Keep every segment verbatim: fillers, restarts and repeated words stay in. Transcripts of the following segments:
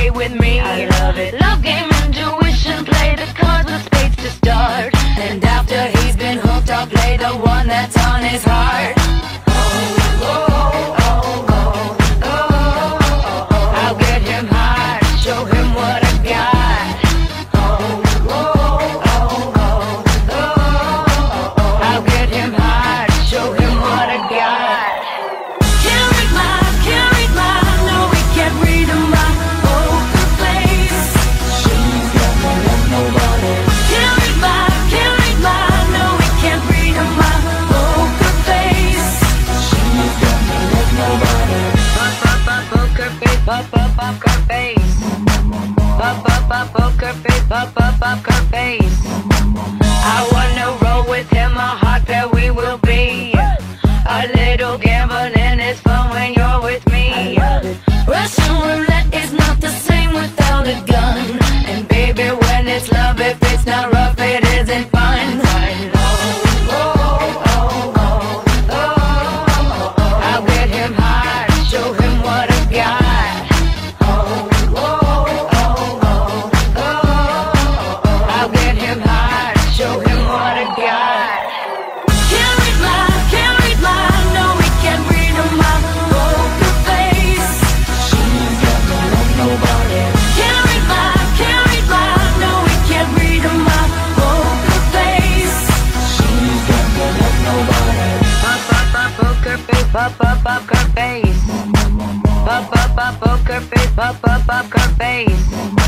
play with me. I love it. Love game, intuition, play the cards with spades to start. And after he's been hooked, I'll play the one that's on his heart. Oh, oh, oh, oh, oh, oh. I'll get him hard, show him what I got. Oh, oh, oh, oh, oh. I'll get him hard, show him what I got. Can't read my, can't read my, no, we can't read my poker face. She's got no love, nobody. Can't read my, can't read my, no, we can't read my poker face. She's got no love, nobody. Pop, pop, pop, poker face, pop, pop, pop, poker face. Pop, pop, pop, poker face, pop, pop, pop, poker face. I wanna roll with him, a hot pair we will be. A little gambling is fun when you're with me. Russian roulette is not the same without a gun. And baby, when it's love, if it's not rough, it isn't fun. Oh, oh, oh, oh, oh, oh. I'll get him hard, show him what I got. Oh, oh, oh, oh, oh. I'll get him hard, show him what I got. Can't read my, can't read my, no, we can't read my poker face. She's got no love, nobody. Can't read my, can't read my, no, we can't read my poker face. She's got no love, nobody. Pop, pop, pop, poker face, pop, pop, pop, poker face. Pop, pop, pop, poker face, pop, pop, pop, poker face.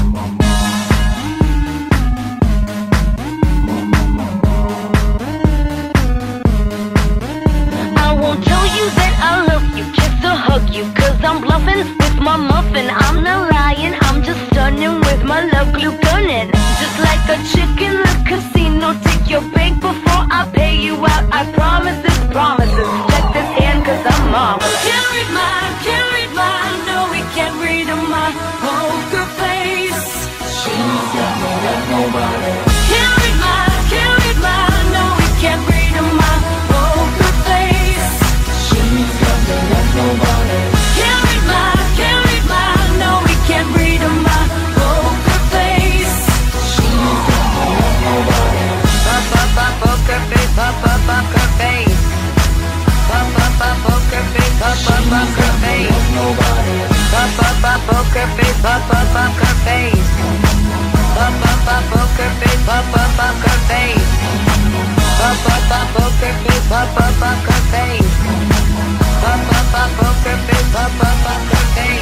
I won't tell you that I love you just to hug you, cause I'm bluffing with my muffin. I'm not lying, I'm just stunning with my love glue gunning. Just like a chick in the casino, take your bank before I pay you out. I promise this, promises. Check this hand cause I'm marvelous. Can't read my, can't read my, no, we can't read my poker face. She's got no love, nobody. Can't read my, can't read my, no, we can't read my poker face. She's got no love, nobody. Can't read my, can't read my, no, we can't read my poker face. She's got no love, nobody. Pop, pop, pop, poker face, pop, pop, pop, poker face. Pop, pop, pop, poker face, pop, pop, pop, poker face. Pop, pop, pop, poker face, pop, pop, pop, poker face. Pop, pop, pop, poker face, pop, pop, pop, poker face. Pop, pop, pop, poker face, pop, pop, pop, poker face. Pop, pop, pop, poker face, pop, pop, pop, poker face.